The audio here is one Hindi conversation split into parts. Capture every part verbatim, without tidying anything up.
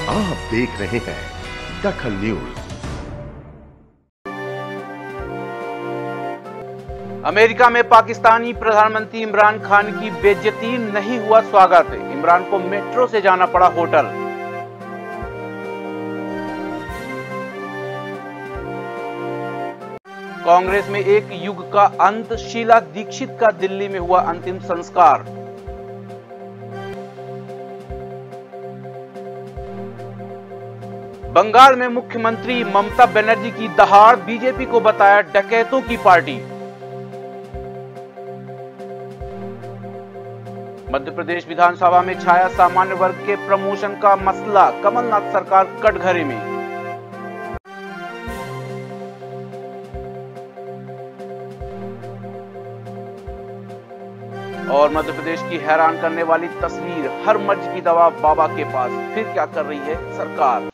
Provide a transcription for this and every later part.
आप देख रहे हैं दखल न्यूज। अमेरिका में पाकिस्तानी प्रधानमंत्री इमरान खान की बेइज्जती, नहीं हुआ स्वागत। इमरान को मेट्रो से जाना पड़ा होटल। कांग्रेस में एक युग का अंत, शीला दीक्षित का दिल्ली में हुआ अंतिम संस्कार। बंगाल में मुख्यमंत्री ममता बनर्जी की दहाड़, बीजेपी को बताया डकैतों की पार्टी। मध्य प्रदेश विधानसभा में छाया सामान्य वर्ग के प्रमोशन का मसला, कमलनाथ सरकार कटघरे में। और मध्य प्रदेश की हैरान करने वाली तस्वीर, हर मर्ज की दवा बाबा के पास, फिर क्या कर रही है सरकार।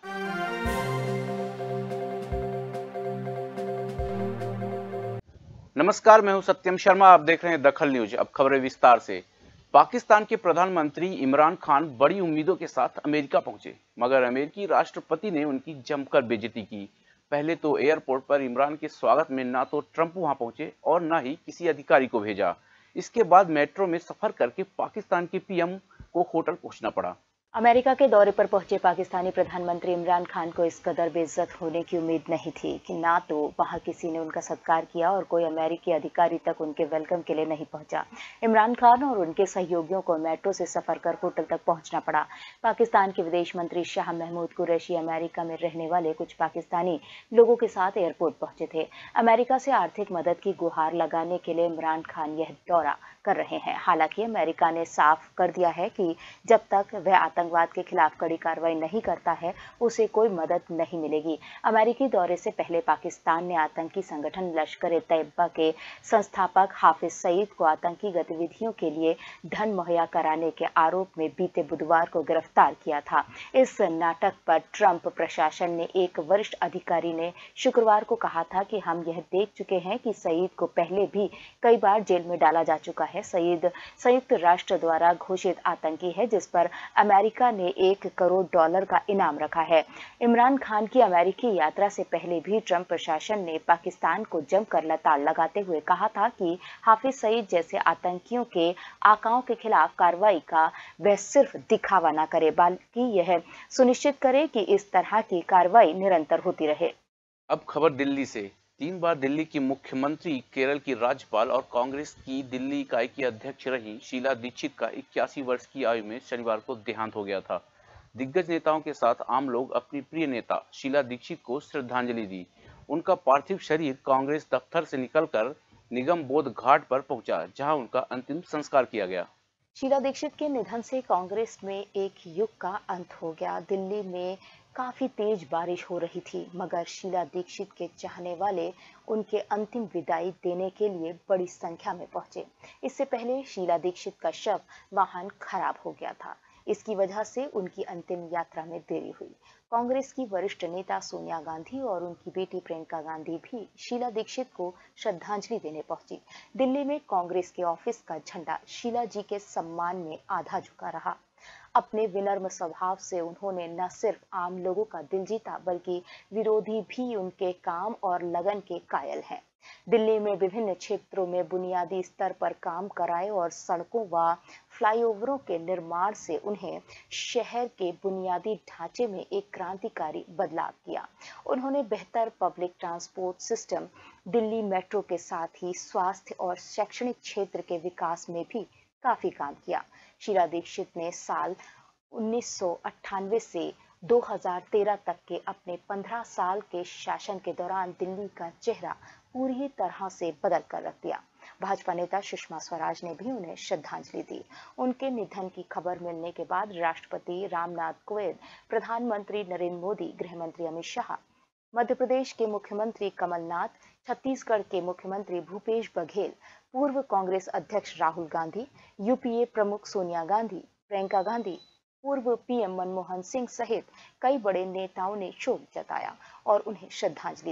नमस्कार, मैं हूं सत्यम शर्मा, आप देख रहे हैं दखल न्यूज। अब खबरें विस्तार से। पाकिस्तान के प्रधानमंत्री इमरान खान बड़ी उम्मीदों के साथ अमेरिका पहुंचे, मगर अमेरिकी राष्ट्रपति ने उनकी जमकर बेइज्जती की। पहले तो एयरपोर्ट पर इमरान के स्वागत में ना तो ट्रंप वहां पहुंचे और ना ही किसी अधिकारी को भेजा। इसके बाद मेट्रो में सफर करके पाकिस्तान के पीएम को होटल पहुंचना पड़ा। अमेरिका के दौरे पर पहुंचे पाकिस्तानी प्रधानमंत्री इमरान खान को इस कदर बेइज्जत होने की उम्मीद नहीं थी कि ना तो वहां किसी ने उनका सत्कार किया और कोई अमेरिकी अधिकारी तक उनके वेलकम के लिए नहीं पहुंचा। इमरान खान और उनके सहयोगियों को मेट्रो से सफर कर होटल तक पहुंचना पड़ा। पाकिस्तान के विदेश मंत्री शाह महमूद कुरैशी अमेरिका में रहने वाले कुछ पाकिस्तानी लोगों के साथ एयरपोर्ट पहुंचे थे। अमेरिका से आर्थिक मदद की गुहार लगाने के लिए इमरान खान यह दौरा कर रहे हैं। हालांकि अमेरिका ने साफ कर दिया है कि जब तक वह आतंकवाद के खिलाफ कड़ी कार्रवाई नहीं करता है, उसे कोई मदद नहीं मिलेगी। अमेरिकी दौरे से पहले पाकिस्तान ने आतंकी संगठन लश्कर-ए-तैयबा के संस्थापक हाफिज सईद को आतंकी गतिविधियों के लिए धन मुहैया कराने के आरोप में बीते बुधवार को गिरफ्तार किया था। इस नाटक पर ट्रंप प्रशासन ने एक वरिष्ठ अधिकारी ने शुक्रवार को कहा था कि हम यह देख चुके हैं कि सईद को पहले भी कई बार जेल में डाला जा चुका है। सईद संयुक्त राष्ट्र द्वारा घोषित आतंकी है, जिस पर अमेरिका ने एक करोड़ डॉलर का इनाम रखा है। इमरान खान की अमेरिकी यात्रा से पहले भी ट्रंप प्रशासन ने पाकिस्तान को जमकर लताड़ लगाते हुए कहा था कि हाफिज सईद जैसे आतंकियों के आकाओं के खिलाफ कार्रवाई का वह सिर्फ दिखावा न करे, बल्कि यह सुनिश्चित करे कि इस तरह की कार्रवाई निरंतर होती रहे। अब खबर दिल्ली से। तीन बार दिल्ली की मुख्यमंत्री, केरल की राज्यपाल और कांग्रेस की दिल्ली इकाई की अध्यक्ष रही शीला दीक्षित का इक्यासी वर्ष की आयु में शनिवार को देहांत हो गया था। दिग्गज नेताओं के साथ आम लोग अपनी प्रिय नेता शीला दीक्षित को श्रद्धांजलि दी। उनका पार्थिव शरीर कांग्रेस दफ्तर से निकलकर निगम बोध घाट पर पहुंचा, जहां उनका अंतिम संस्कार किया गया। शीला दीक्षित के निधन से कांग्रेस में एक युग का अंत हो गया। दिल्ली में काफी तेज बारिश हो रही थी, मगर शीला दीक्षित के चाहने वाले उनके अंतिम विदाई देने के लिए बड़ी संख्या में पहुंचे। इससे पहले शीला दीक्षित का शव वाहन खराब हो गया था। इसकी वजह से उनकी अंतिम यात्रा में देरी हुई। कांग्रेस की वरिष्ठ नेता सोनिया गांधी और उनकी बेटी प्रियंका गांधी भी शीला दीक्षित को श्रद्धांजलि देने पहुंची। दिल्ली में कांग्रेस के ऑफिस का झंडा शीला जी के सम्मान में आधा झुका रहा। अपने विनम्र स्वभाव से उन्होंने न सिर्फ आम लोगों का दिल जीता, बल्कि विरोधी भी उनके काम और लगन के कायल हैं। दिल्ली में विभिन्न क्षेत्रों में बुनियादी स्तर पर काम कराए और सड़कों व फ्लाईओवरों के निर्माण से उन्हें शहर के बुनियादी ढांचे में एक क्रांतिकारी बदलाव किया। उन्होंने बेहतर public transport system, Delhi metro के साथ ही स्वास्थ्य और शैक्षणिक क्षेत्र के विकास में भी काफी काम किया। शीला दीक्षित ने साल उन्नीस सौ अट्ठानवे से दो हज़ार तेरह तक के अपने पंद्रह साल के शासन के दौरान दिल्ली का चेहरा पूरी तरह से बदल कर रख दिया। भाजपा नेता सुषमा स्वराज ने भी उन्हें श्रद्धांजलि दी। उनके निधन की खबर मिलने के बाद राष्ट्रपति रामनाथ कोविंद, प्रधानमंत्री नरेंद्र मोदी, गृह मंत्री अमित शाह, मध्य प्रदेश के मुख्यमंत्री कमलनाथ, छत्तीसगढ़ के मुख्यमंत्री भूपेश बघेल, पूर्व कांग्रेस अध्यक्ष राहुल गांधी, यूपीए प्रमुख सोनिया गांधी, प्रियंका गांधी, पूर्व पीएम मनमोहन सिंह सहित कई बड़े नेताओं ने शोक जताया और उन्हें श्रद्धांजलि दी।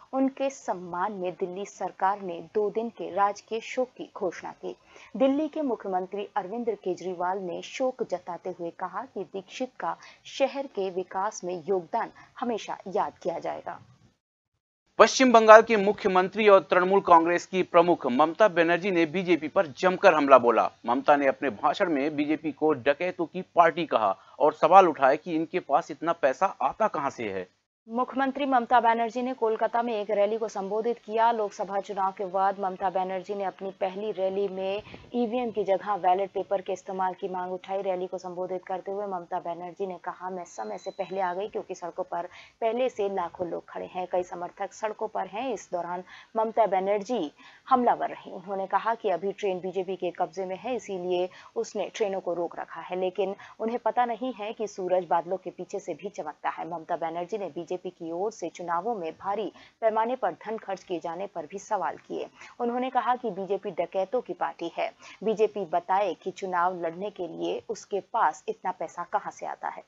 उनके सम्मान में दिल्ली सरकार ने दो दिन के राजकीय शोक की घोषणा की। दिल्ली के मुख्यमंत्री अरविंद केजरीवाल ने शोक जताते हुए कहा कि दीक्षित का शहर के विकास में योगदान हमेशा याद किया जाएगा। पश्चिम बंगाल के मुख्यमंत्री और तृणमूल कांग्रेस की प्रमुख ममता बनर्जी ने बीजेपी पर जमकर हमला बोला। ममता ने अपने भाषण में बीजेपी को डकैतों की पार्टी कहा और सवाल उठाया कि इनके पास इतना पैसा आता कहां से है। मुख्यमंत्री ममता बनर्जी ने कोलकाता में एक रैली को संबोधित किया। लोकसभा चुनाव के बाद ममता बनर्जी ने अपनी पहली रैली में ईवीएम की जगह बैलेट पेपर के इस्तेमाल की मांग उठाई। रैली को संबोधित करते हुए ममता बनर्जी ने कहा, मैं समय से पहले आ गई क्योंकि सड़कों पर पहले से लाखों लोग खड़े हैं, कई समर्थक सड़कों पर हैं। इस दौरान ममता बनर्जी हमलावर रही। उन्होंने कहा कि अभी ट्रेन बीजेपी के कब्जे में है, इसीलिए उसने ट्रेनों को रोक रखा है, लेकिन उन्हें पता नहीं है कि सूरज बादलों के पीछे से भी चमकता है। ममता बनर्जी ने बीजेपी बीजेपी की ओर से चुनावों में भारी पैमाने पर धन खर्च किए जाने पर भी सवाल किए। उन्होंने कहा कि बीजेपी डकैतों की पार्टी है। बीजेपी बताए कि चुनाव लड़ने के लिए उसके पास इतना पैसा कहां से आता है।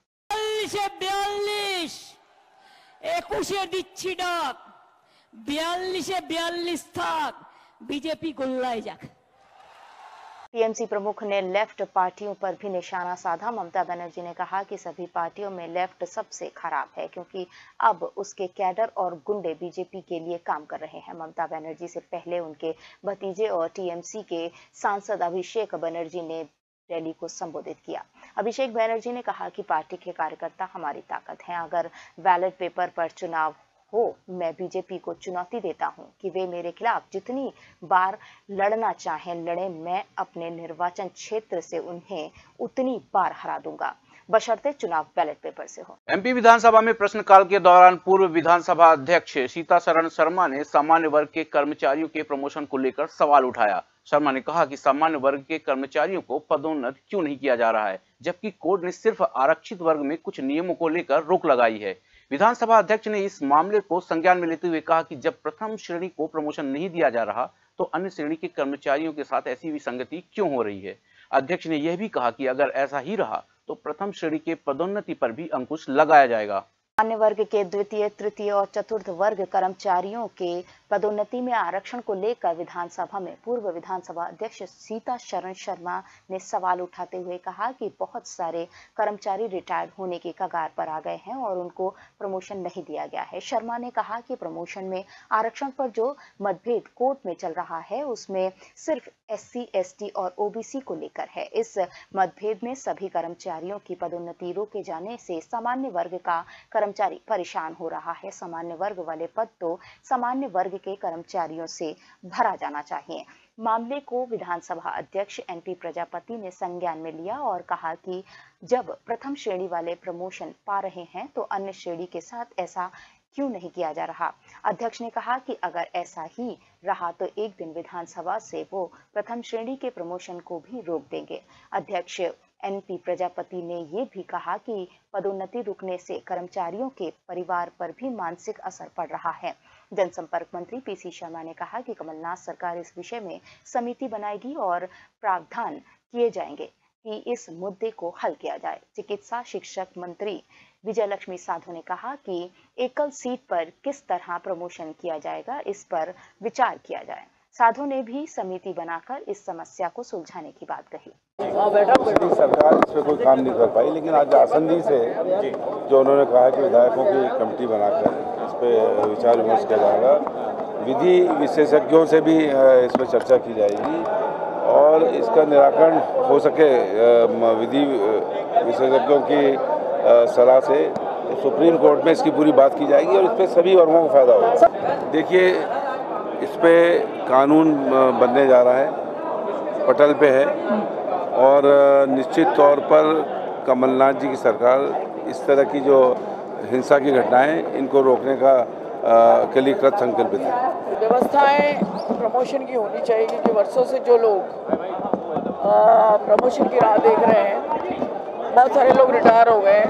একুশে দিচ্ছি ডাক, বিয়াল্লিশে বিয়াল্লিশ থাক, बीजेपी गोल्लाए जाक। टीएमसी प्रमुख ने लेफ्ट पार्टियों पर भी निशाना साधा। ममता बनर्जी ने कहा कि सभी पार्टियों में लेफ्ट सबसे खराब है क्योंकि अब उसके कैडर और गुंडे बीजेपी के लिए काम कर रहे हैं। ममता बनर्जी से पहले उनके भतीजे और टीएमसी के सांसद अभिषेक बनर्जी ने रैली को संबोधित किया। अभिषेक बनर्जी ने कहा कि पार्टी के कार्यकर्ता हमारी ताकत हैं। अगर बैलेट पेपर पर चुनाव हो, मैं बीजेपी को चुनौती देता हूं कि वे मेरे खिलाफ जितनी बार लड़ना चाहें लड़ें, मैं अपने निर्वाचन क्षेत्र से उन्हें उतनी बार हरा दूंगा, बशर्ते चुनाव बैलेट पेपर से हो। एमपी विधानसभा में प्रश्नकाल के दौरान पूर्व विधानसभा अध्यक्ष सीतासरण शर्मा ने सामान्य वर्ग के कर्मचारियों के प्रमोशन को लेकर सवाल उठाया। शर्मा ने कहा कि सामान्य वर्ग के कर्मचारियों को पदोन्नत क्यों नहीं किया जा रहा है, जबकि कोर्ट ने सिर्फ आरक्षित वर्ग में कुछ नियमों को लेकर रोक लगाई है। विधानसभा अध्यक्ष ने इस मामले को संज्ञान में लेते हुए कहा कि जब प्रथम श्रेणी को प्रमोशन नहीं दिया जा रहा तो अन्य श्रेणी के कर्मचारियों के साथ ऐसी विसंगति क्यों हो रही है। अध्यक्ष ने यह भी कहा कि अगर ऐसा ही रहा तो प्रथम श्रेणी के पदोन्नति पर भी अंकुश लगाया जाएगा। सामान्य वर्ग के द्वितीय, तृतीय और चतुर्थ वर्ग कर्मचारियों के पदोन्नति में आरक्षण को लेकर विधानसभा में पूर्व विधानसभा अध्यक्ष सीतासरण शर्मा ने सवाल उठाते हुए कहा कि बहुत सारे कर्मचारी रिटायर्ड होने के कगार पर आ गए हैं और उनको प्रमोशन नहीं दिया गया है। शर्मा ने कहा कि प्रमोशन में आरक्षण पर जो मतभेद कोर्ट में चल रहा है उसमें सिर्फ एससी, एसटी और ओबीसी को लेकर है। इस मतभेद में सभी कर्मचारियों की पदोन्नति रोके जाने से सामान्य वर्ग का कर्मचारी परेशान हो रहा है। सामान्य वर्ग वाले पद तो सामान्य वर्ग के कर्मचारियों से भरा जाना चाहिए। मामले को विधानसभा अध्यक्ष एनपी प्रजापति ने संज्ञान में लिया और कहा कि जब प्रथम श्रेणी वाले प्रमोशन पा रहे हैं तो अन्य श्रेणी के साथ ऐसा क्यों नहीं किया जा रहा। अध्यक्ष ने कहा कि अगर ऐसा ही रहा तो एक दिन विधानसभा से वो प्रथम श्रेणी के प्रमोशन को भी रोक देंगे। अध्यक्ष एनपी प्रजापति ने ये भी कहा कि पदोन्नति रुकने से कर्मचारियों के परिवार पर भी मानसिक असर पड़ रहा है। जनसंपर्क मंत्री पीसी शर्मा ने कहा कि कमलनाथ सरकार इस विषय में समिति बनाएगी और प्रावधान किए जाएंगे कि इस मुद्दे को हल किया जाए। चिकित्सा शिक्षक मंत्री विजय लक्ष्मी साधो ने कहा कि एकल सीट पर किस तरह प्रमोशन किया जाएगा, इस पर विचार किया जाए। साधो ने भी समिति बनाकर इस समस्या को सुलझाने की बात कही। सरकार इस पे कोई काम नहीं कर पाई, लेकिन आज आसंदी से जो उन्होंने कहा कि विधायकों की कमेटी बनाकर इस पे विचार विमर्श किया जाएगा, विधि विशेषज्ञों से भी इस पर चर्चा की जाएगी और इसका निराकरण हो सके विधि विशेषज्ञों की सलाह से तो सुप्रीम कोर्ट में इसकी पूरी बात की जाएगी और इस पर सभी वर्गों को फायदा होगा। देखिए, इस पे कानून बनने जा रहा है, पटल पे है और निश्चित तौर पर कमलनाथ जी की सरकार इस तरह की जो हिंसा की घटनाएं इनको रोकने का आ, के लिए कृत संकल्पित है। व्यवस्थाएं प्रमोशन की होनी चाहिए क्योंकि वर्षों से जो लोग प्रमोशन की राह देख रहे हैं, बहुत सारे लोग रिटायर हो गए हैं।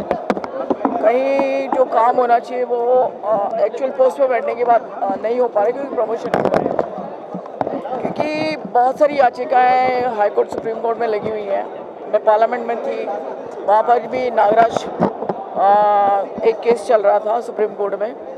कहीं जो काम होना चाहिए वो एक्चुअल पोस्ट पे बैठने के बाद नहीं हो पा रहे क्योंकि प्रमोशन नहीं हो रहे हैं। क्योंकि बहुत सारी याचिकाएं हाई कोर्ट सुप्रीम कोर्ट में लगी हुई हैं। मैं पार्लियामेंट में थी, वहाँ पर भी नागराज एक केस चल रहा था सुप्रीम कोर्ट में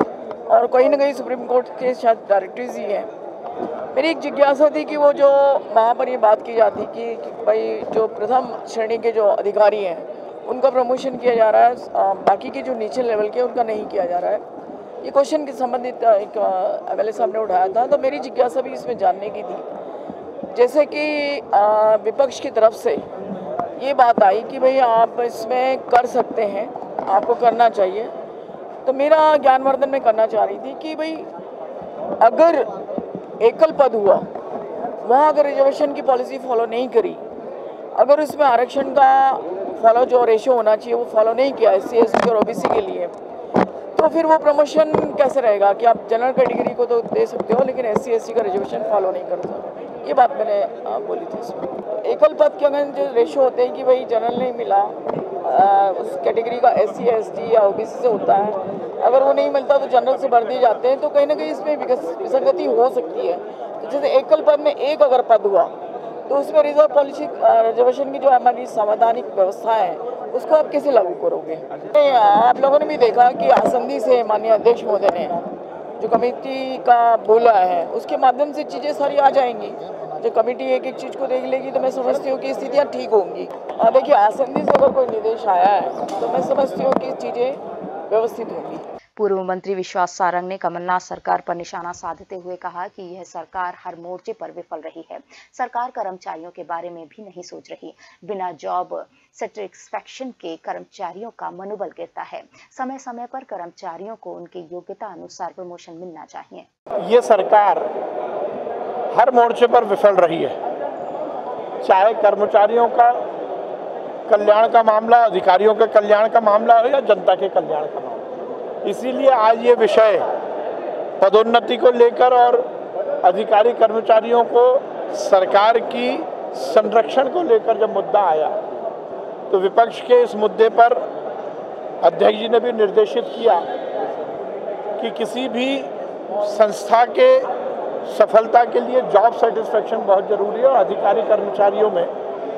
और कहीं ना कहीं सुप्रीम कोर्ट के शायद डायरेक्टिव्स ही हैं। मेरी एक जिज्ञासा थी कि वो जो वहाँ पर ये बात की जाती कि, कि भाई जो प्रथम श्रेणी के जो अधिकारी हैं उनका प्रमोशन किया जा रहा है, बाकी के जो नीचे लेवल के उनका नहीं किया जा रहा है। ये क्वेश्चन के संबंधित एक एम एल ए साहब ने उठाया था, तो मेरी जिज्ञासा भी इसमें जानने की थी। जैसे कि विपक्ष की तरफ से ये बात आई कि भाई आप इसमें कर सकते हैं, आपको करना चाहिए, तो मेरा ज्ञानवर्धन में करना चाह रही थी कि भाई अगर एकल पद हुआ, वहाँ अगर रिजर्वेशन की पॉलिसी फॉलो नहीं करी, अगर उसमें आरक्षण का फॉलो जो रेशो होना चाहिए वो फॉलो नहीं किया एस सी एस टी और ओ बी सी के लिए, तो फिर वो प्रमोशन कैसे रहेगा कि आप जनरल कैटेगरी को तो दे सकते हो लेकिन एस सी एस टी का रिजर्वेशन फॉलो नहीं करते। ये बात मैंने आ, बोली थी इसमें। एकल पद के अगर जो रेशो होते हैं कि भाई जनरल नहीं मिला, आ, उस कैटेगरी का एस सी एस टी या ओ बी सी से होता है, अगर वो नहीं मिलता तो जनरल से भर दिए जाते हैं, तो कहीं ना कहीं इसमें विसंगति हो सकती है। तो जैसे एकल पद में एक अगर पद हुआ तो उसमें रिजर्व पॉलिसी रिजर्वेशन की जो हमारी संवैधानिक व्यवस्था है उसको आप कैसे लागू करोगे? आप लोगों ने भी देखा कि आसंदी से माननीय अध्यक्ष महोदय ने जो कमेटी का बोला है उसके माध्यम से चीज़ें सारी आ जाएंगी। जो कमेटी एक एक चीज़ को देख लेगी तो मैं समझती हूँ कि स्थितियाँ ठीक होंगी। और देखिए आसंदी से अगर कोई निर्देश आया है तो मैं समझती हूँ कि चीज़ें व्यवस्थित होंगी। पूर्व मंत्री विश्वास सारंग ने कमलनाथ सरकार पर निशाना साधते हुए कहा कि यह सरकार हर मोर्चे पर विफल रही है। सरकार कर्मचारियों के बारे में भी नहीं सोच रही। बिना जॉब सेटिस्फैक्शन के कर्मचारियों का मनोबल गिरता है। समय समय पर कर्मचारियों को उनके योग्यता अनुसार प्रमोशन मिलना चाहिए। ये सरकार हर मोर्चे पर विफल रही है, चाहे कर्मचारियों का कल्याण का मामला, अधिकारियों के कल्याण का मामला हो या जनता के कल्याण का मामला। इसीलिए आज ये विषय पदोन्नति को लेकर और अधिकारी कर्मचारियों को सरकार की संरक्षण को लेकर जब मुद्दा आया तो विपक्ष के इस मुद्दे पर अध्यक्ष जी ने भी निर्देशित किया कि किसी भी संस्था के सफलता के लिए जॉब सेटिस्फैक्शन बहुत जरूरी है और अधिकारी कर्मचारियों में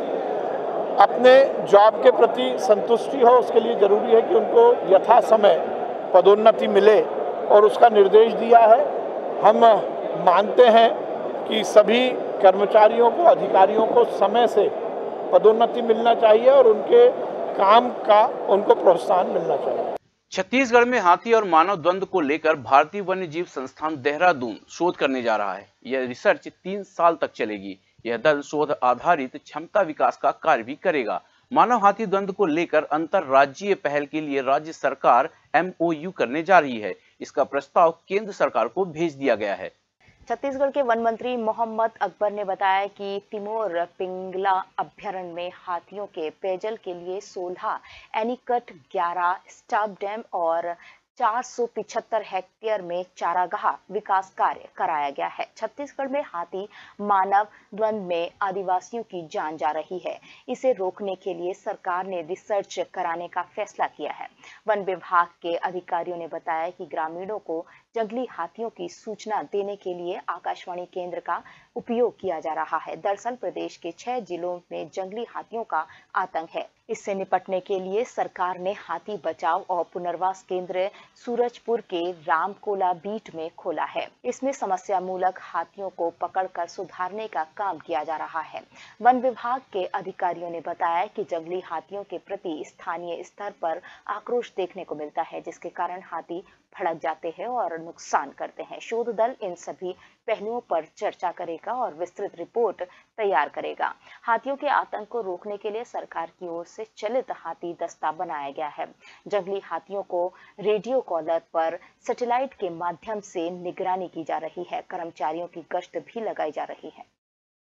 अपने जॉब के प्रति संतुष्टि हो, उसके लिए जरूरी है कि उनको यथा समय पदोन्नति मिले और उसका निर्देश दिया है। हम मानते हैं कि सभी कर्मचारियों को, अधिकारियों को समय से पदोन्नति मिलना चाहिए और उनके काम का उनको प्रोत्साहन मिलना चाहिए। छत्तीसगढ़ में हाथी और मानव द्वंद्व को लेकर भारतीय वन्य जीव संस्थान देहरादून शोध करने जा रहा है। यह रिसर्च तीन साल तक चलेगी। यह दल शोध आधारित क्षमता विकास का कार्य भी करेगा। मानव हाथी द्वंद्व को लेकर अंतरराज्यीय पहल के लिए राज्य सरकार एम ओ यू करने जा रही है। इसका प्रस्ताव केंद्र सरकार को भेज दिया गया है। छत्तीसगढ़ के वन मंत्री मोहम्मद अकबर ने बताया कि तिमोर पिंगला अभ्यारण्य में हाथियों के पेयजल के लिए सोलह एनीकट, ग्यारह स्टॉप डैम और चार सौ पिछहत्तर हेक्टेयर में चारागाह विकास कार्य कराया गया है। छत्तीसगढ़ में हाथी मानव द्वंद्व में आदिवासियों की जान जा रही है। इसे रोकने के लिए सरकार ने रिसर्च कराने का फैसला किया है। वन विभाग के अधिकारियों ने बताया कि ग्रामीणों को जंगली हाथियों की सूचना देने के लिए आकाशवाणी केंद्र का उपयोग किया जा रहा है। दरअसल प्रदेश के छह जिलों में जंगली हाथियों का आतंक है। इससे निपटने के लिए सरकार ने हाथी बचाव और पुनर्वास केंद्र सूरजपुर के रामकोला बीट में खोला है। इसमें समस्या मूलक हाथियों को पकड़कर सुधारने का काम किया जा रहा है। वन विभाग के अधिकारियों ने बताया कि जंगली हाथियों के प्रति स्थानीय स्तर पर आक्रोश देखने को मिलता है, जिसके कारण हाथी भड़क जाते हैं और नुकसान करते हैं। शोध दल इन सभी पहलुओं पर चर्चा करेगा और विस्तृत रिपोर्ट तैयार करेगा। हाथियों के आतंक को रोकने के लिए सरकार की ओर से चलित हाथी दस्ता बनाया गया है। जंगली हाथियों को रेडियो कॉलर पर सैटेलाइट के माध्यम से निगरानी की जा रही है। कर्मचारियों की गश्त भी लगाई जा रही है।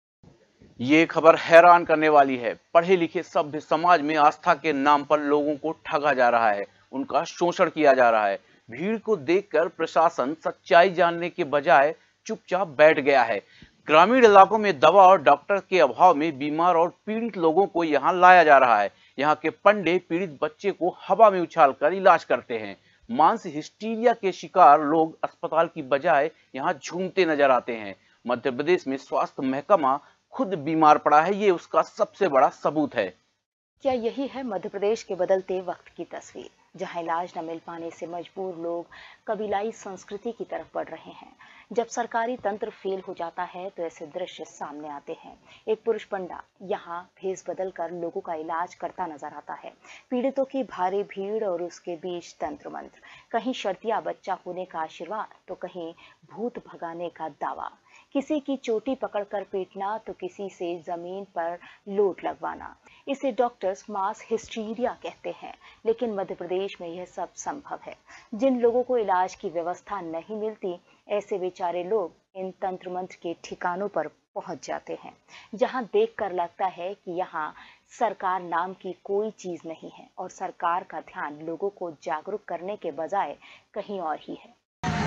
ये खबर हैरान करने वाली है। पढ़े लिखे सभ्य समाज में आस्था के नाम पर लोगों को ठगा जा रहा है, उनका शोषण किया जा रहा है। भीड़ को देखकर प्रशासन सच्चाई जानने के बजाय चुपचाप बैठ गया है। ग्रामीण इलाकों में दवा और डॉक्टर के अभाव में बीमार और पीड़ित लोगों को यहां लाया जा रहा है। यहां के पंडे पीड़ित बच्चे को हवा में उछालकर इलाज करते हैं। मानसिक हिस्टीरिया के शिकार लोग अस्पताल की बजाय यहां झूमते नजर आते हैं। मध्य प्रदेश में स्वास्थ्य महकमा खुद बीमार पड़ा है, ये उसका सबसे बड़ा सबूत है। क्या यही है मध्य प्रदेश के बदलते वक्त की तस्वीर, जहां इलाज न मिल पाने से मजबूर लोग कबीलाई संस्कृति की तरफ बढ़ रहे हैं। जब सरकारी तंत्र फेल हो जाता है तो ऐसे दृश्य सामने आते हैं। एक पुरुष पंडा यहां भेष बदल कर लोगों का इलाज करता नजर आता है। पीड़ितों की भारी भीड़ और उसके बीच तंत्र मंत्र, कहीं शर्तिया बच्चा होने का आशीर्वाद तो कहीं भूत भगाने का दावा, किसी की चोटी पकड़कर पीटना तो किसी से जमीन पर लोट लगवाना। इसे डॉक्टर्स मास हिस्टीरिया कहते हैं, लेकिन मध्य प्रदेश में यह सब संभव है। जिन लोगों को इलाज की व्यवस्था नहीं मिलती, ऐसे बेचारे लोग इन तंत्र मंत्र के ठिकानों पर पहुंच जाते हैं, जहां देखकर लगता है कि यहाँ सरकार नाम की कोई चीज नहीं है और सरकार का ध्यान लोगों को जागरूक करने के बजाय कहीं और ही है।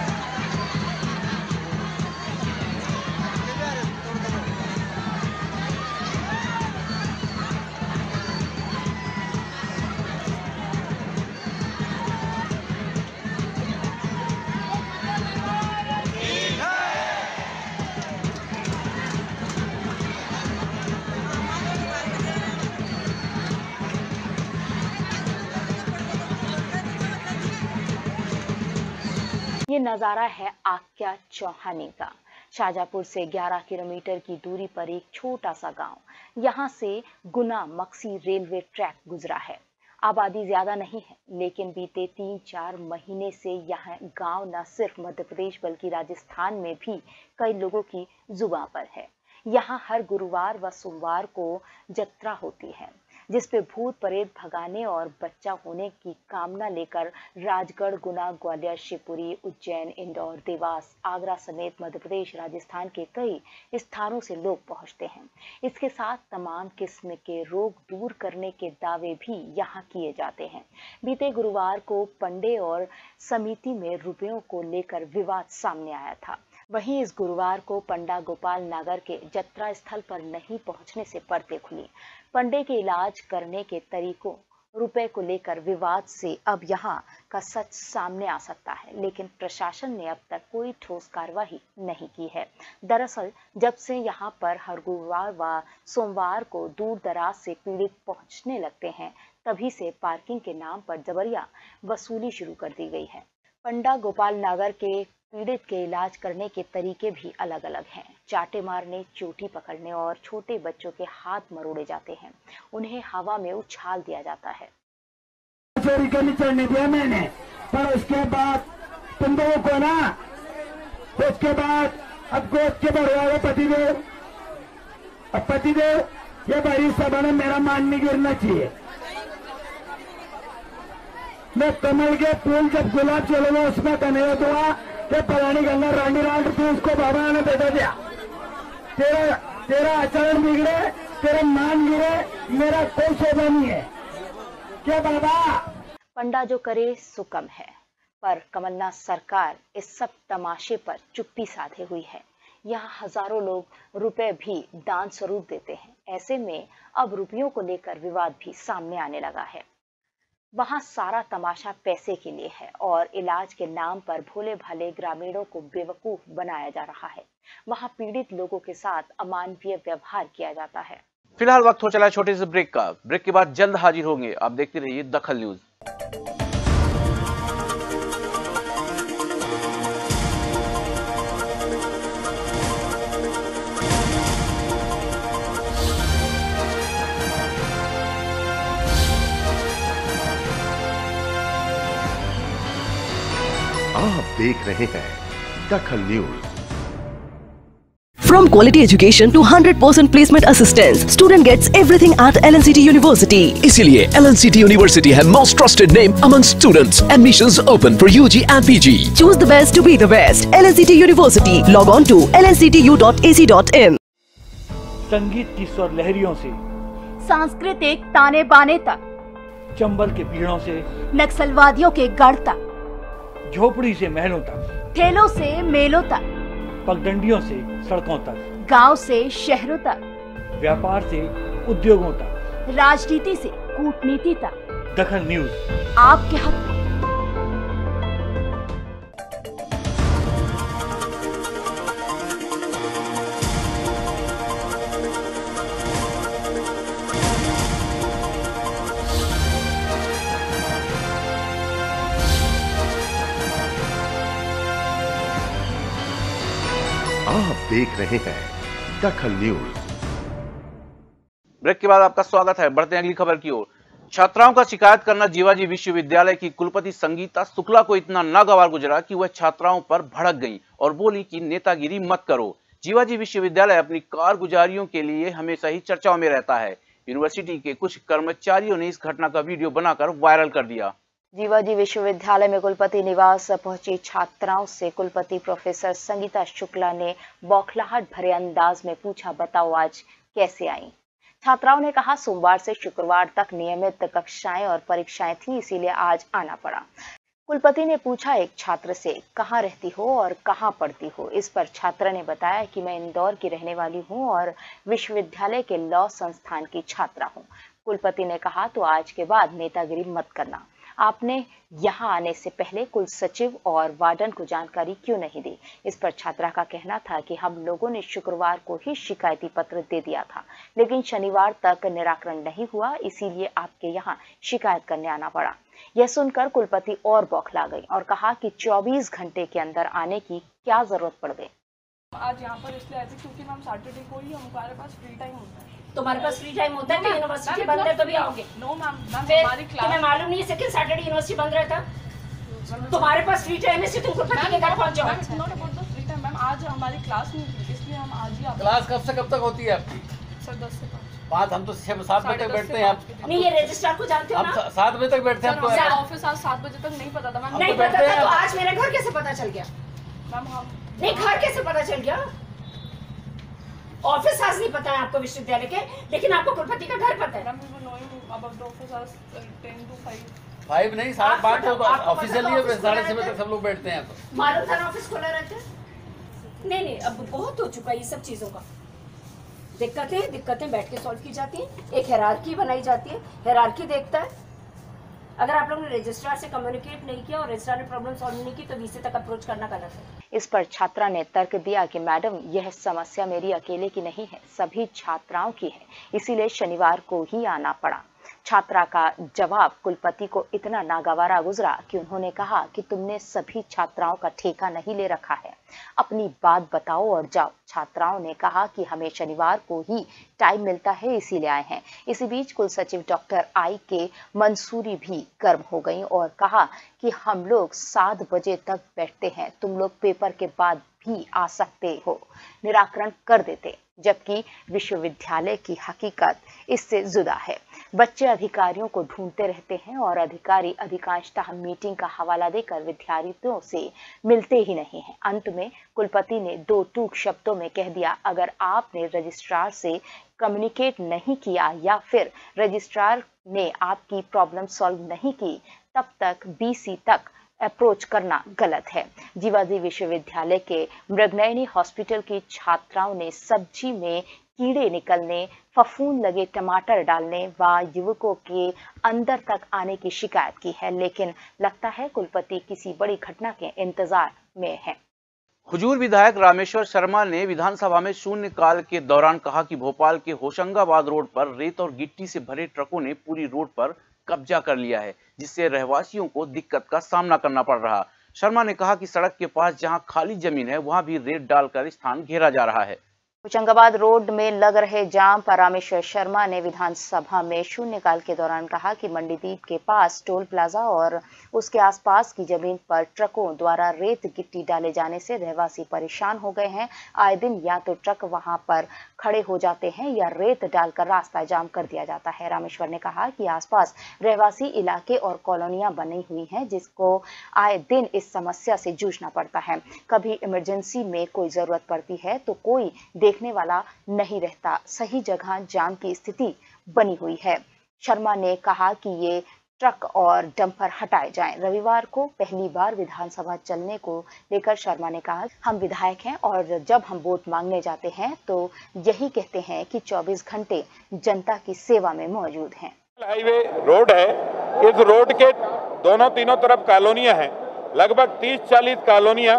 ये नजारा है आक्या चौहानी का। शाजापुर से ग्यारह किलोमीटर की दूरी पर एक छोटा सा गांव। यहाँ से गुना मक्सी रेलवे ट्रैक गुजरा है। आबादी ज्यादा नहीं है, लेकिन बीते तीन चार महीने से यहाँ गांव न सिर्फ मध्य प्रदेश बल्कि राजस्थान में भी कई लोगों की जुबान पर है। यहाँ हर गुरुवार व सोमवार को जत्रा होती है, जिसपे भूत प्रेत भगाने और बच्चा होने की कामना लेकर राजगढ़, गुना, ग्वालियर, शिवपुरी, उज्जैन, इंदौर, देवास, आगरा समेत मध्य प्रदेश, राजस्थान के कई स्थानों से लोग पहुंचते हैं। इसके साथ तमाम किस्म के रोग दूर करने के दावे भी यहाँ किए जाते हैं। बीते गुरुवार को पंडे और समिति में रुपयों को लेकर विवाद सामने आया था। वहीं इस गुरुवार को पंडा गोपाल नागर के जत्रा स्थल पर नहीं पहुंचने से परतें खुली। पंडे के इलाज करने के तरीकों, रुपए को लेकर विवाद से अब यहाँ का सच सामने आ सकता है, लेकिन प्रशासन ने अब तक कोई ठोस कार्रवाई नहीं की है। दरअसल जब से यहाँ पर हर गुरुवार व सोमवार को दूर दराज से पीड़ित पहुंचने लगते हैं, तभी से पार्किंग के नाम पर जबरिया वसूली शुरू कर दी गई है। पंडा गोपाल नागर के पीड़ित के इलाज करने के तरीके भी अलग अलग हैं। चाटे मारने, चोटी पकड़ने और छोटे बच्चों के हाथ मरोड़े जाते हैं। उन्हें हवा में उछाल दिया जाता है। चोरी करनी चढ़ने दिया मैंने, पर उसके बाद तुम लोगों को ना, उसके बाद अब गोद के बढ़वा पतिदेव, अब पतिदेव ये बड़ी सभा में मेरा मान नहीं गिरना चाहिए। मैं कमल के फूल जब गुलाब चलेगा उसमें कन्हैया दुआ के पलानी गंगा रानी रात तू उसको बाबा ने बेटा दिया। तेरा तेरा आचरण बिगड़े, तेरा मान गिरे, मेरा कोई शोभा नहीं है क्या बाबा। पंडा जो करे सो कम है, पर कमलनाथ सरकार इस सब तमाशे पर चुप्पी साधे हुई है। यहाँ हजारों लोग रुपए भी दान स्वरूप देते हैं। ऐसे में अब रुपयों को लेकर विवाद भी सामने आने लगा है। वहां सारा तमाशा पैसे के लिए है और इलाज के नाम पर भोले भाले ग्रामीणों को बेवकूफ बनाया जा रहा है। वहां पीड़ित लोगों के साथ अमानवीय व्यवहार किया जाता है। फिलहाल वक्त हो चला है छोटे से ब्रेक का। ब्रेक के बाद जल्द हाजिर होंगे। आप देखते रहिए दखल न्यूज। आप देख रहे हैं Dakhal news. From quality education to one hundred percent placement assistance, student gets everything at L N C T University. इसीलिए L N C T University है most trusted name among students. Admissions open for U G and P G. Choose the best to be the best. L N C T University. Log on to L N C T U dot A C dot in. संगीत की स्वर लहरियों से सांस्कृतिक ताने बाने तक, चंबल के पीड़ों से नक्सलवादियों के गढ़ तक, झोपड़ी से महलों तक, ठेलों से मेलों तक, पगडंडियों से सड़कों तक, गांव से शहरों तक, व्यापार से उद्योगों तक, राजनीति से कूटनीति तक, दखल न्यूज आपके हक में। आप देख रहे हैं दखल न्यूज। ब्रेक के बाद आपका स्वागत है। बढ़ते हैं अगली खबर की ओर। छात्राओं का शिकायत करना जीवाजी विश्वविद्यालय की कुलपति संगीता शुक्ला को इतना नागवार गुजरा कि वह छात्राओं पर भड़क गईं और बोली कि नेतागिरी मत करो। जीवाजी विश्वविद्यालय अपनी कारगुजारियों के लिए हमेशा ही चर्चाओं में रहता है। यूनिवर्सिटी के कुछ कर्मचारियों ने इस घटना का वीडियो बनाकर वायरल कर दिया। जीवाजी विश्वविद्यालय में कुलपति निवास पहुंची छात्राओं से कुलपति प्रोफेसर संगीता शुक्ला ने बौखलाहट भरे अंदाज में पूछा, बताओ आज कैसे आई। छात्राओं ने कहा, सोमवार से शुक्रवार तक नियमित कक्षाएं और परीक्षाएं थी, इसीलिए आज आना पड़ा। कुलपति ने पूछा एक छात्र से, कहाँ रहती हो और कहाँ पढ़ती हो। इस पर छात्र ने बताया कि मैं इंदौर की रहने वाली हूँ और विश्वविद्यालय के लॉ संस्थान की छात्रा हूँ। कुलपति ने कहा, तो आज के बाद नेतागिरी मत करना। आपने यहाँ आने से पहले कुल सचिव और वार्डन को जानकारी क्यों नहीं दी। इस पर छात्रा का कहना था कि हम लोगों ने शुक्रवार को ही शिकायती पत्र दे दिया था, लेकिन शनिवार तक निराकरण नहीं हुआ, इसीलिए आपके यहाँ शिकायत करने आना पड़ा। यह सुनकर कुलपति और बौखला गई और कहा कि चौबीस घंटे के अंदर आने की क्या जरूरत पड़ गई। आज यहाँ पर इसलिए आए थे क्योंकि मैम सैटरडे को ही हमारे पास फ्री टाइम होता है। तुम्हारे पास फ्री टाइम होता है तो यूनिवर्सिटी बंद है तो भी आओगे? नो मैम, हमारी क्लास तुम्हें मालूम नहीं है सेकंड सैटरडे यूनिवर्सिटी बंद रहता है? तुम्हारे पास फ्री टाइम है इसलिए तुम कुलपति के घर पहुंच जाओ। Not about the free time ma'am, आज हमारी क्लास नहीं थी इसलिए हम आज ही। क्लास कब से कब तक होती है आपकी? सर दस से पाँच। पाँच हम तो छह सात बजे तक बैठते हैं। आप नहीं, ये रजिस्ट्रार को जानते हो ना? हम सात बजे तक बैठते हैं। तो ऑफिस आज सात बजे तक नहीं पता था मैम। नहीं पता था तो आज मेरे घर कैसे पता चल गया? मैम हम नहीं, घर कैसे पता चल गया? ऑफिस आज नहीं पता है आपको विश्वविद्यालय के, लेकिन आपको कुलपति का घर पता है। फाइव नहीं साढ़े पाँच ऑफिशियली साढ़े छह बजे तक सब लोग बैठते हैं। तो मालूम था ऑफिस खुला रहता है? नहीं नहीं, अब बहुत हो चुका है ये सब चीजों का। दिक्कतें दिक्कतें बैठ के सॉल्व की जाती है, एक हायरार्की बनाई जाती है, हायरार्की देखता है। अगर आप लोगों ने रजिस्ट्रार से कम्युनिकेट नहीं किया और रजिस्ट्रार ने प्रॉब्लम सॉल्व नहीं की तो वीसी तक अप्रोच करना गलत है। इस पर छात्रा ने तर्क दिया कि मैडम, यह समस्या मेरी अकेले की नहीं है, सभी छात्राओं की है, इसीलिए शनिवार को ही आना पड़ा। छात्रा का जवाब कुलपति को इतना नागवारा गुजरा कि उन्होंने कहा कि तुमने सभी छात्राओं का ठेका नहीं ले रखा है, अपनी बात बताओ और जाओ। छात्राओं ने कहा कि हमें शनिवार को ही टाइम मिलता है, इसीलिए आए हैं। इसी बीच कुल सचिव डॉक्टर आई के मंसूरी भी गर्म हो गई और कहा कि हम लोग सात बजे तक बैठते हैं, तुम लोग पेपर के बाद भी आ सकते हो, निराकरण कर देते। जबकि विश्वविद्यालय की हकीकत इससे जुदा है। बच्चे अधिकारियों को ढूंढते रहते हैं और अधिकारी अधिकांशतः मीटिंग का हवाला देकर विद्यार्थियों से मिलते ही नहीं हैं। अंत में कुलपति ने दो टूक शब्दों में कह दिया, अगर आपने रजिस्ट्रार से कम्युनिकेट नहीं किया या फिर रजिस्ट्रार ने आपकी प्रॉब्लम सॉल्व नहीं की, तब तक बीसी तक अप्रोच करना गलत है। जीवाजी विश्वविद्यालय के मृगनयनी हॉस्पिटल की छात्राओं ने सब्जी में कीड़े निकलने, फफूंद लगे टमाटर डालने व युवकों के अंदर तक आने की शिकायत की है, लेकिन लगता है कुलपति किसी बड़ी घटना के इंतजार में है। हुजूर विधायक रामेश्वर शर्मा ने विधानसभा में शून्यकाल के दौरान कहा कि भोपाल के होशंगाबाद रोड पर रेत और गिट्टी से भरे ट्रकों ने पूरी रोड पर कब्जा कर लिया है, जिससे रहवासियों को दिक्कत का सामना करना पड़ रहा। शर्मा ने कहा कि सड़क के पास जहां खाली जमीन है वहां भी रेत डालकर स्थान घेरा जा रहा है। होशंगाबाद रोड में लग रहे जाम पर रामेश्वर शर्मा ने विधानसभा में शून्यकाल के दौरान कहा कि मंडीदीप के पास टोल प्लाजा और उसके आसपास की जमीन पर ट्रकों द्वारा रेत गिट्टी डाले जाने से रहवासी परेशान हो गए हैं। आए दिन या तो ट्रक वहां पर खड़े हो जाते हैं या रेत डालकर रास्ता जाम कर दिया जाता है। रामेश्वर ने कहा कि आसपास रहवासी इलाके और कॉलोनियां बनी हुई हैं, जिसको आए दिन इस समस्या से जूझना पड़ता है। कभी इमरजेंसी में कोई जरूरत पड़ती है तो कोई देखने वाला नहीं रहता। सही जगह जाम की स्थिति बनी हुई है। शर्मा ने कहा कि ये ट्रक और डंपर हटाए जाएं। रविवार को पहली बार विधानसभा चलने को लेकर शर्मा ने कहा, हम विधायक हैं और जब हम वोट मांगने जाते हैं तो यही कहते हैं कि चौबीस घंटे जनता की सेवा में मौजूद हैं। हाईवे रोड है, इस रोड के दोनों तीनों तरफ कॉलोनियां हैं, लगभग तीस चालीस कॉलोनियां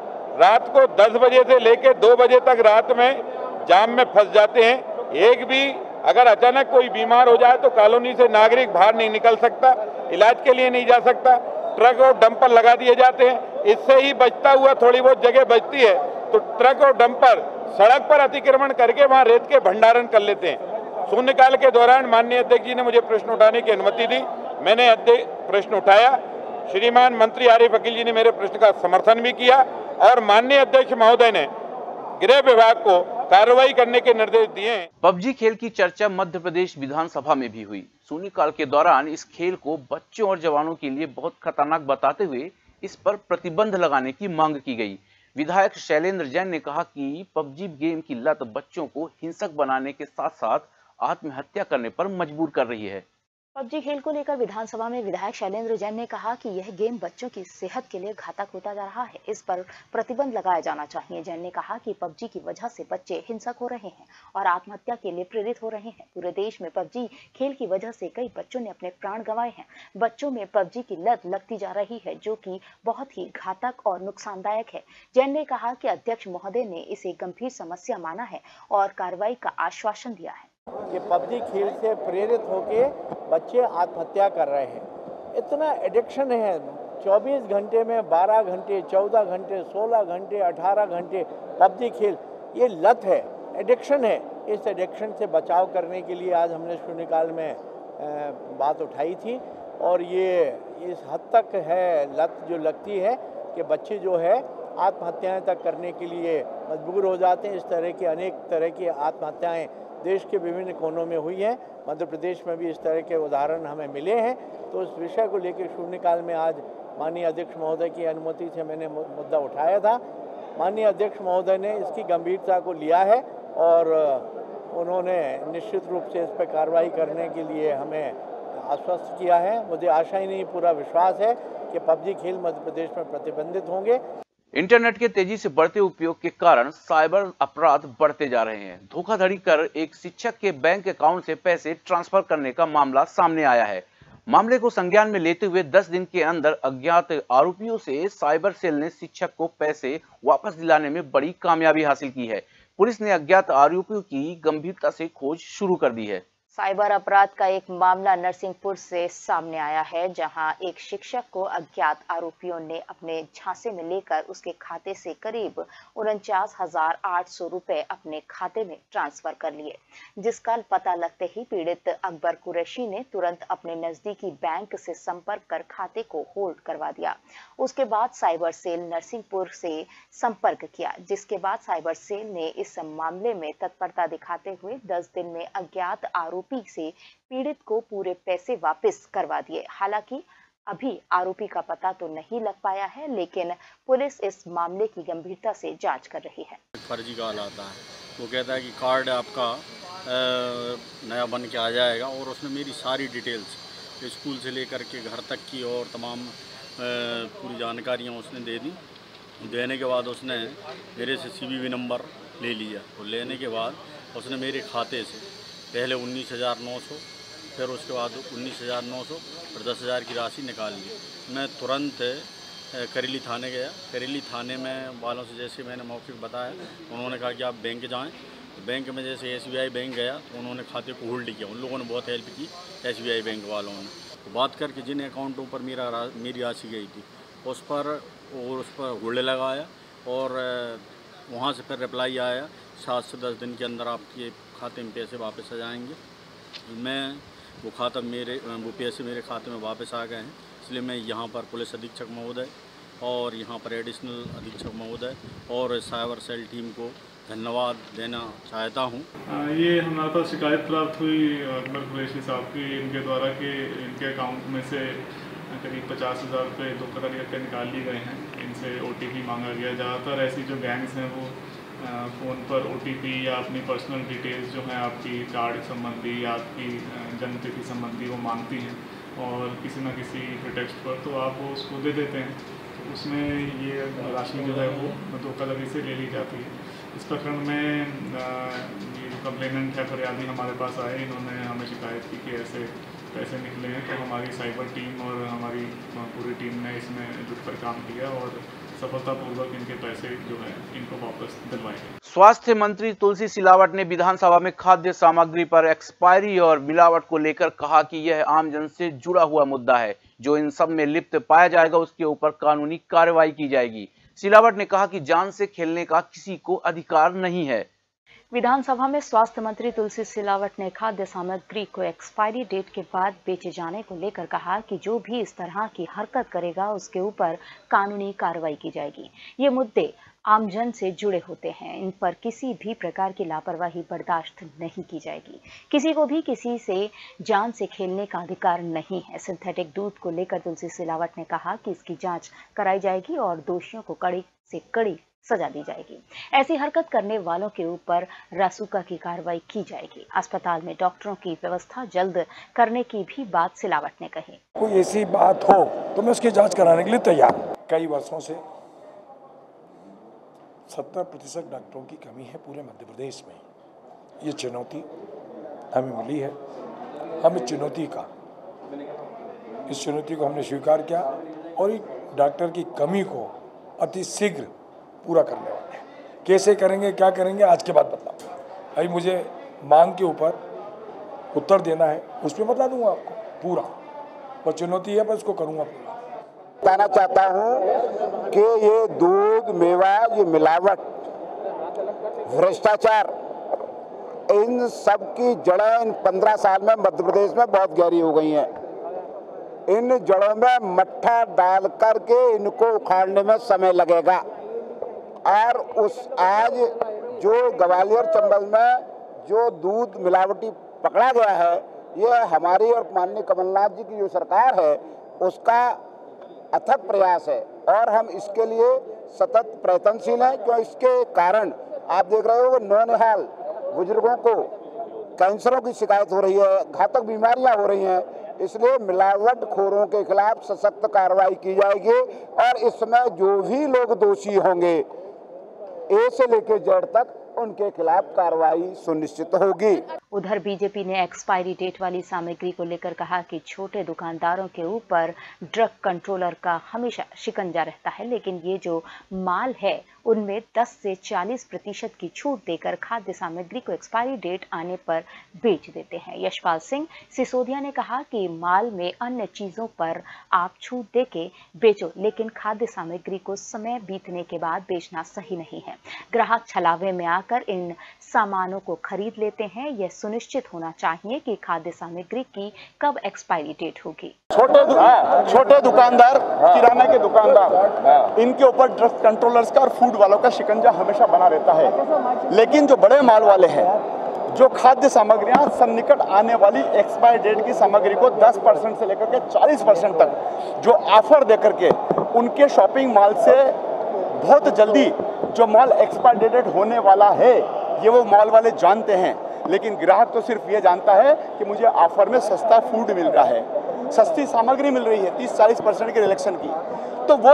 रात को दस बजे से लेकर दो बजे तक रात में जाम में फंस जाते हैं। एक भी अगर अचानक कोई बीमार हो जाए तो कॉलोनी से नागरिक बाहर नहीं निकल सकता, इलाज के लिए नहीं जा सकता। ट्रक और डंपर लगा दिए जाते हैं, इससे ही बचता हुआ थोड़ी बहुत जगह बचती है तो ट्रक और डंपर सड़क पर अतिक्रमण करके वहां रेत के भंडारण कर लेते हैं। शून्यकाल के दौरान माननीय अध्यक्ष जी ने मुझे प्रश्न उठाने की अनुमति दी, मैंने प्रश्न उठाया। श्रीमान मंत्री आरिफ अकील जी ने मेरे प्रश्न का समर्थन भी किया और माननीय अध्यक्ष महोदय ने गृह विभाग को कार्रवाई करने के निर्देश दिए हैं। पबजी खेल की चर्चा मध्य प्रदेश विधानसभा में भी हुई। शून्यकाल के दौरान इस खेल को बच्चों और जवानों के लिए बहुत खतरनाक बताते हुए इस पर प्रतिबंध लगाने की मांग की गई। विधायक शैलेंद्र जैन ने कहा कि पबजी गेम की लत बच्चों को हिंसक बनाने के साथ साथ आत्महत्या करने पर मजबूर कर रही है। पबजी खेल को लेकर विधानसभा में विधायक शैलेंद्र जैन ने कहा कि यह गेम बच्चों की सेहत के लिए घातक होता जा रहा है, इस पर प्रतिबंध लगाया जाना चाहिए। जैन ने कहा कि पबजी की वजह से बच्चे हिंसक हो रहे हैं और आत्महत्या के लिए प्रेरित हो रहे हैं। पूरे देश में पबजी खेल की वजह से कई बच्चों ने अपने प्राण गंवाए हैं। बच्चों में पबजी की लत लगती जा रही है, जो कि बहुत ही घातक और नुकसानदायक है। जैन ने कहा कि अध्यक्ष महोदय ने इसे गंभीर समस्या माना है और कार्रवाई का आश्वासन दिया है। ये पबजी खेल से प्रेरित होके बच्चे आत्महत्या कर रहे हैं। इतना एडिक्शन है, चौबीस घंटे में बारह घंटे, चौदह घंटे, सोलह घंटे, अठारह घंटे पबजी खेल, ये लत है, एडिक्शन है। इस एडिक्शन से बचाव करने के लिए आज हमने शून्यकाल में बात उठाई थी और ये इस हद तक है लत जो लगती है कि बच्चे जो है आत्महत्याएं तक करने के लिए मजबूर हो जाते हैं। इस तरह की अनेक तरह की आत्महत्याएं देश के विभिन्न कोनों में हुई हैं, मध्य प्रदेश में भी इस तरह के उदाहरण हमें मिले हैं। तो इस विषय को लेकर शून्यकाल में आज माननीय अध्यक्ष महोदय की अनुमति से मैंने मुद्दा उठाया था। माननीय अध्यक्ष महोदय ने इसकी गंभीरता को लिया है और उन्होंने निश्चित रूप से इस पर कार्रवाई करने के लिए हमें आश्वस्त किया है। मुझे आशा ही नहीं, पूरा विश्वास है कि पबजी खेल मध्य प्रदेश में प्रतिबंधित होंगे। इंटरनेट के तेजी से बढ़ते उपयोग के कारण साइबर अपराध बढ़ते जा रहे हैं। धोखाधड़ी कर एक शिक्षक के बैंक अकाउंट से पैसे ट्रांसफर करने का मामला सामने आया है। मामले को संज्ञान में लेते हुए दस दिन के अंदर अज्ञात आरोपियों से साइबर सेल ने शिक्षक को पैसे वापस दिलाने में बड़ी कामयाबी हासिल की है। पुलिस ने अज्ञात आरोपियों की गंभीरता से खोज शुरू कर दी है। साइबर अपराध का एक मामला नरसिंहपुर से सामने आया है, जहां एक शिक्षक को अज्ञात आरोपियों ने अपने झांसे में लेकर उसके खाते से करीब उनचास हजार आठ सौ रुपए अपने खाते में ट्रांसफर कर लिए, जिसका पता लगते ही पीड़ित अकबर कुरैशी ने तुरंत अपने नजदीकी बैंक से संपर्क कर खाते को होल्ड करवा दिया। उसके बाद साइबर सेल नरसिंहपुर से संपर्क किया, जिसके बाद साइबर सेल ने इस मामले में तत्परता दिखाते हुए दस दिन में अज्ञात आरोपी से पीड़ित को पूरे पैसे वापस करवा दिए। हालांकि अभी आरोपी का पता तो नहीं लग पाया है, लेकिन पुलिस इस मामले की गंभीरता से जांच कर रही है। फर्जी कॉल आता है, वो कहता है कि कार्ड आपका नया बन के आ जाएगा और उसने मेरी सारी डिटेल्स स्कूल से लेकर के घर तक की और तमाम पूरी जानकारियाँ उसने दे दी। देने के बाद उसने मेरे से सी वी वी नंबर ले लिया और लेने के बाद उसने मेरे खाते से पहले उन्नीस हज़ार नौ सौ, फिर उसके बाद उन्नीस हज़ार नौ सौ और दस हज़ार की राशि निकाल ली। मैं तुरंत करेली थाने गया। करेली थाने में वालों से जैसे मैंने मौखिक बताया, उन्होंने कहा कि आप बैंक जाएं। तो बैंक में जैसे एस बी आई बैंक गया तो उन्होंने खाते को होल्ड किया। उन लोगों ने बहुत हेल्प की, एस बी आई बैंक वालों ने। तो बात करके जिन अकाउंटों पर मेरा मेरी राशि गई थी उस पर और उस पर होल्ड लगाया और वहाँ से फिर रिप्लाई आया सात से दस दिन के अंदर आपके खाते में पैसे वापस आ जाएंगे। मैं वो खाता मेरे वो पैसे मेरे खाते में वापस आ गए हैं, इसलिए मैं यहाँ पर पुलिस अधीक्षक महोदय और यहाँ पर एडिशनल अधीक्षक महोदय और साइबर सेल टीम को धन्यवाद देना चाहता हूँ। ये हमारे पास शिकायत प्राप्त हुई अकबर कुरैशी साहब की, इनके द्वारा कि इनके अकाउंट में से करीब पचास हज़ार रुपये धोखाधड़ी करके निकाल लिए गए हैं। इनसे ओ टी पी मांगा गया। ज़्यादातर ऐसी जो गैंग्स हैं वो फ़ोन पर ओ टी पी या अपनी पर्सनल डिटेल्स जो हैं आपकी कार्ड संबंधी या आपकी जन्म तिथि संबंधी वो मांगती हैं और किसी न किसी प्रिटेक्स्ट पर तो आप वो उसको दे देते हैं। तो उसमें ये राशि जो है वो धोखाधड़ी से ले ली जाती है। इस प्रकरण में ये जो कंप्लेनेंट है, फरियादी हमारे पास आए, इन्होंने हमें शिकायत की कि ऐसे पैसे निकले हैं। तो हमारी साइबर टीम और हमारी पूरी टीम ने इसमें जुटकर काम किया और सफलतापूर्वक इनके पैसे जो है इनको वापस दिलवाए गए। स्वास्थ्य मंत्री तुलसी सिलावट ने विधानसभा में खाद्य सामग्री पर एक्सपायरी और मिलावट को लेकर कहा कि यह आम जन से जुड़ा हुआ मुद्दा है। जो इन सब में लिप्त पाया जाएगा उसके ऊपर कानूनी कार्रवाई की जाएगी। सिलावट ने कहा कि जान से खेलने का किसी को अधिकार नहीं है। विधानसभा में स्वास्थ्य मंत्री तुलसी सिलावट ने खाद्य सामग्री को एक्सपायरी डेट के बाद बेचे जाने को लेकर कहा कि जो भी इस तरह की हरकत करेगा उसके ऊपर कानूनी कार्रवाई की जाएगी। ये मुद्दे आमजन से जुड़े होते हैं, इन पर किसी भी प्रकार की लापरवाही बर्दाश्त नहीं की जाएगी। किसी को भी किसी से जान से खेलने का अधिकार नहीं है। सिंथेटिक दूध को लेकर तुलसी सिलावट ने कहा कि इसकी जांच कराई जाएगी और दोषियों को कड़ी से कड़ी सजा दी जाएगी। ऐसी हरकत करने वालों के ऊपर रासुका की कार्रवाई की जाएगी। अस्पताल में डॉक्टरों की व्यवस्था जल्द करने की भी बात सिलावट ने कही। कोई ऐसी बात हो तो मैं उसकी जांच कराने के लिए तैयार। कई वर्षों से सत्तर प्रतिशत डॉक्टरों की कमी है पूरे मध्य प्रदेश में। ये चुनौती हमें मिली है। हम इस चुनौती का इस चुनौती को हमने स्वीकार किया और एक डॉक्टर की कमी को अति शीघ्र पूरा करने वाले हैं। कैसे करेंगे, क्या करेंगे, आज के बाद बताऊंगा। अभी मुझे मांग के ऊपर उत्तर देना है, उस पर बता दूंगा आपको पूरा। और चुनौती है, बस उसको करूंगा पूरा। बताना चाहता हूं कि ये दूध, मेवा, ये मिलावट, भ्रष्टाचार, इन सब की जड़ें इन पंद्रह साल में मध्य प्रदेश में बहुत गहरी हो गई हैं। इन जड़ों में मट्ठा डाल करके इनको उखाड़ने में समय लगेगा। और उस आज जो ग्वालियर चंबल में जो दूध मिलावटी पकड़ा गया है, ये हमारी और माननीय कमलनाथ जी की जो सरकार है उसका अथक प्रयास है और हम इसके लिए सतत प्रयत्नशील हैं। क्यों इसके कारण आप देख रहे हो नौनिहाल बुजुर्गों को कैंसरों की शिकायत हो रही है, घातक बीमारियां हो रही हैं। इसलिए मिलावट खोरों के खिलाफ सशक्त कार्रवाई की जाएगी और इसमें जो भी लोग दोषी होंगे ए से लेकर जेड तक उनके खिलाफ कार्रवाई सुनिश्चित होगी। उधर बीजेपी ने एक्सपायरी डेट वाली सामग्री को लेकर कहा कि छोटे दुकानदारों के ऊपर ड्रग कंट्रोलर का हमेशा शिकंजा रहता है, लेकिन ये जो माल है उनमें दस से चालीस प्रतिशत की छूट देकर खाद्य सामग्री को एक्सपायरी डेट आने पर बेच देते हैं। यशपाल सिंह सिसोदिया ने कहा कि माल में अन्य चीजों पर आप छूट देके बेचो, लेकिन खाद्य सामग्री को समय बीतने के बाद बेचना सही नहीं है। ग्राहक छलावे में आकर इन सामानों को खरीद लेते हैं। यह सुनिश्चित होना चाहिए कि खाद्य सामग्री की कब एक्सपायरी डेट होगी। छोटे दु, छोटे दुकानदार, किराना के दुकानदार, इनके ऊपर ड्रग कंट्रोलर्स का और फूड वालों का शिकंजा हमेशा बना रहता है। लेकिन जो बड़े माल वाले हैं, जो खाद्य सामग्रियां सन्निकट आने वाली एक्सपायरी डेट की सामग्री को दस परसेंट से लेकर के चालीस परसेंट तक जो ऑफर देकर के उनके शॉपिंग मॉल से बहुत जल्दी जो माल एक्सपायरी डेट होने वाला है ये वो माल वाले जानते हैं। लेकिन ग्राहक तो सिर्फ ये जानता है कि मुझे ऑफर में सस्ता फूड मिल रहा है, सस्ती सामग्री मिल रही है तीस चालीस परसेंट के रिलेक्शन की, तो वो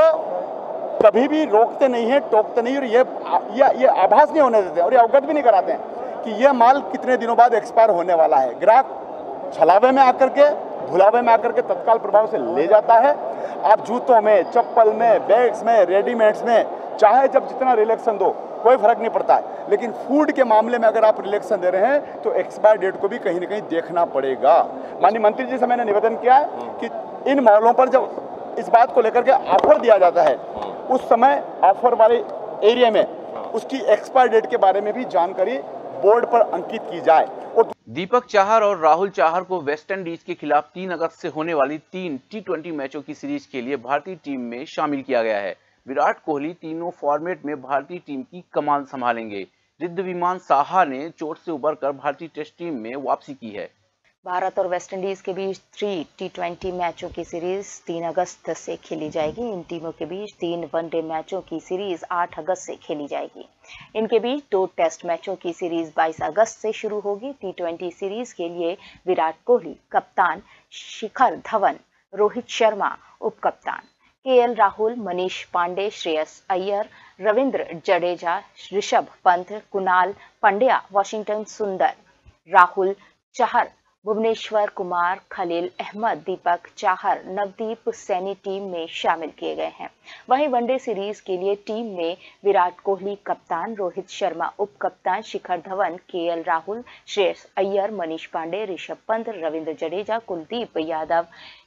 कभी भी रोकते नहीं है, टोकते नहीं, और ये ये, ये आभास नहीं होने देते और ये अवगत भी नहीं कराते हैं कि ये माल कितने दिनों बाद एक्सपायर होने वाला है। ग्राहक छलावे में आकर के, भुलावे में आकर के तत्काल प्रभाव से ले जाता है। आप जूतों में, चप्पल में, बैग्स में, रेडीमेड्स में चाहे जब जितना रिलेक्शन दो कोई फर्क नहीं पड़ता है, लेकिन फूड के मामले में अगर आप रिलेक्शन दे रहे हैं तो एक्सपायर डेट को भी कहीं ना कहीं देखना पड़ेगा। माननीय मंत्री जी से मैंने निवेदन किया है कि इन मॉलों पर जब इस बात को लेकर के ऑफर दिया जाता है उस समय ऑफर वाले एरिया में उसकी एक्सपायर डेट के बारे में भी जानकारी बोर्ड पर अंकित की जाए। और दीपक चाहर और राहुल चाहर को वेस्टइंडीज के खिलाफ तीन अगस्त से होने वाली तीन टी ट्वेंटी मैचों की सीरीज के लिए भारतीय टीम में शामिल किया गया है। विराट कोहली तीनों फॉर्मेट में भारतीय टीम की कमान संभालेंगे। रिद्धिमान साहा ने चोट से उबरकर भारतीय टेस्ट टीम में वापसी की है। भारत और वेस्टइंडीज के बीच थ्री टी ट्वेंटी मैचों की सीरीज तीन अगस्त से खेली जाएगी। इन टीमों के बीच तीन वनडे मैचों की सीरीज आठ अगस्त से खेली जाएगी। इनके बीच दो टेस्ट मैचों की सीरीज बाईस अगस्त से शुरू होगी। टी ट्वेंटी सीरीज के लिए विराट कोहली कप्तान, शिखर धवन, रोहित शर्मा उप कप्तान, K L Rahul, Manish Pandey, Shreyas Iyer, Ravindra Jadeja, Rishabh Pant, Krunal Pandya, Washington Sundar, Rahul Chahar, Bhuvneshwar Kumar, Khaleel Ahmed, Deepak Chahar, Navdeep Saini team में शामिल किए गए हैं। वहीं वनडे सीरीज के लिए टीम में विराट कोहली कप्तान, रोहित शर्मा उप कप्तान, शिखर धवन, के एल राहुल, श्रेयस अय्यर, मनीष पांडे, ऋषभ पंत, रविंद्र जडेजा, कुलदीप यादव,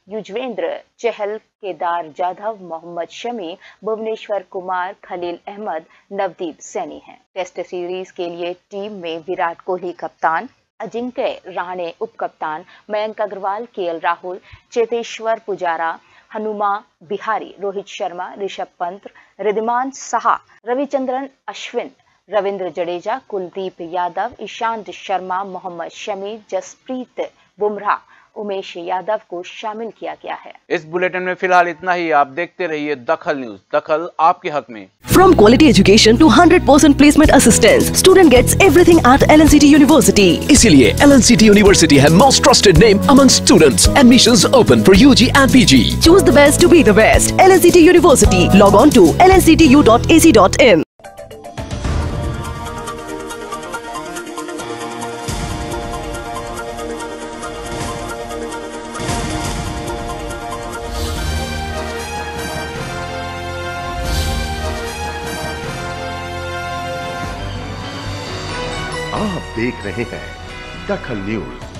युजवेंद्र चहल, केदार जाधव, मोहम्मद शमी, भुवनेश्वर कुमार, खलील अहमद, नवदीप सैनी हैं। टेस्ट सीरीज के लिए टीम में विराट कोहली कप्तान, अजिंक्य रहाणे उप कप्तान, मयंक अग्रवाल, केएल राहुल, चेतेश्वर पुजारा, हनुमा बिहारी, रोहित शर्मा, ऋषभ पंत, रिद्धिमान साहा, रविचंद्रन अश्विन, रविंद्र जडेजा, कुलदीप यादव, ईशांत शर्मा, मोहम्मद शमी, जसप्रीत बुमराह, उमेश यादव को शामिल किया गया है। इस बुलेटिन में फिलहाल इतना ही। आप देखते रहिए दखल न्यूज, दखल आपके हक में। From quality education to one hundred percent placement assistance, student gets everything at L N C T University. इसीलिए L N C T University है most trusted name among students. Admissions open for U G and P G. Choose the best to be the best. L N C T University. Log on to L N C T U dot A C dot in. आप देख रहे हैं दखल न्यूज।